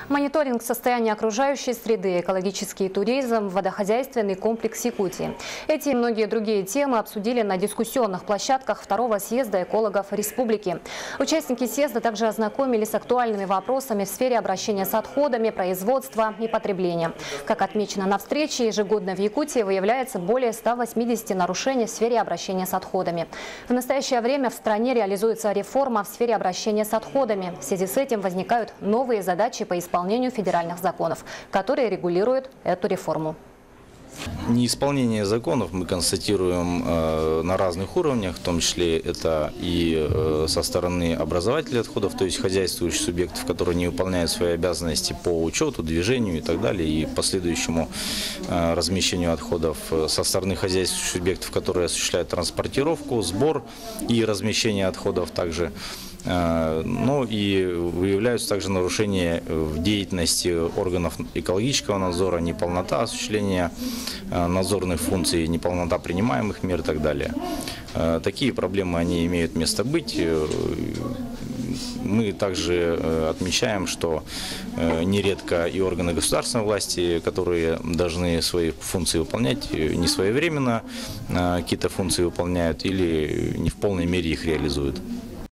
Мониторинг состояния окружающей среды, экологический туризм, водохозяйственный комплекс Якутии. Эти и многие другие темы обсудили на дискуссионных площадках второго съезда экологов республики. Участники съезда также ознакомились с актуальными вопросами в сфере обращения с отходами, производства и потребления. Как отмечено на встрече, ежегодно в Якутии выявляется более 180 нарушений в сфере обращения с отходами. В настоящее время в стране реализуется реформа в сфере обращения с отходами. В связи с этим возникают новые задачи по исполнению федеральных законов, которые регулируют эту реформу. Неисполнение законов мы констатируем на разных уровнях, в том числе это и со стороны образователей отходов, то есть хозяйствующих субъектов, которые не выполняют свои обязанности по учету, движению и так далее, и последующему размещению отходов, со стороны хозяйствующих субъектов, которые осуществляют транспортировку, сбор и размещение отходов также. Ну и выявляются также нарушения в деятельности органов экологического надзора, неполнота осуществления надзорных функций, неполнота принимаемых мер и так далее. Такие проблемы, они имеют место быть. Мы также отмечаем, что нередко и органы государственной власти, которые должны свои функции выполнять, не своевременно какие-то функции выполняют или не в полной мере их реализуют.